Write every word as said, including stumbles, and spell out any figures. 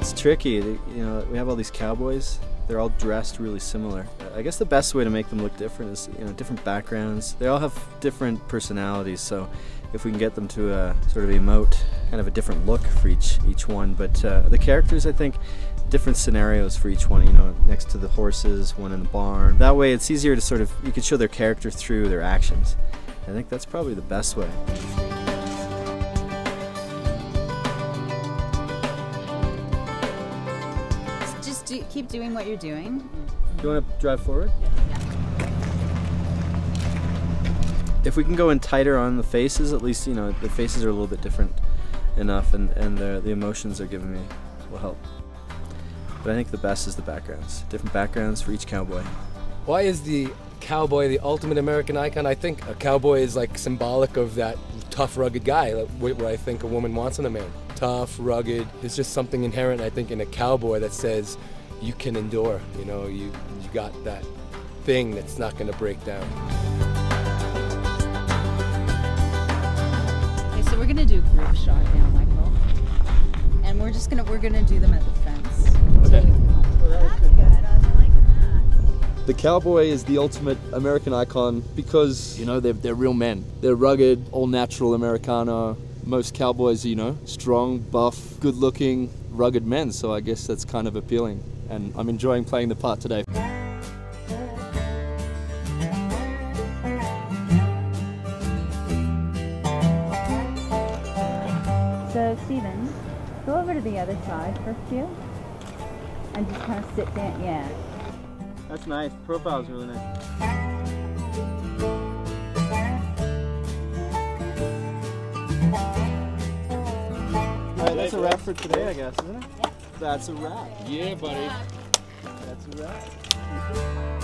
It's tricky. You know, we have all these cowboys. They're all dressed really similar. I guess the best way to make them look different is, you know, different backgrounds. They all have different personalities, so if we can get them to uh, sort of emote kind of a different look for each each one. But uh, the characters, I think, different scenarios for each one. You know, next to the horses, one in the barn. That way, it's easier to sort of, you can show their character through their actions. I think that's probably the best way. Just do, keep doing what you're doing. Do you want to drive forward? Yeah. If we can go in tighter on the faces, at least, you know, the faces are a little bit different enough, and, and the, the emotions they're giving me will help. But I think the best is the backgrounds. Different backgrounds for each cowboy. Why is the cowboy the ultimate American icon? I think a cowboy is like symbolic of that tough, rugged guy, like what I think a woman wants in a man. Tough, rugged. There's just something inherent, I think, in a cowboy that says you can endure. You know, you, you got that thing that's not going to break down. Okay, so we're going to do a group shot now, Michael. And we're just going to, we're going to do them at the fence. Okay. Well, that's good. I'm liking that. The cowboy is the ultimate American icon because, you know, they're, they're real men. They're rugged, all-natural Americana. Most cowboys, you know, strong, buff, good-looking, rugged men, so I guess that's kind of appealing. And I'm enjoying playing the part today. So, Stephen, go over to the other side for a few. And just kind of sit down, yeah. That's nice. The profile is really nice. Alright, that's a wrap for today, I guess, isn't it? Yeah. That's a wrap. Yeah, buddy. That's a wrap.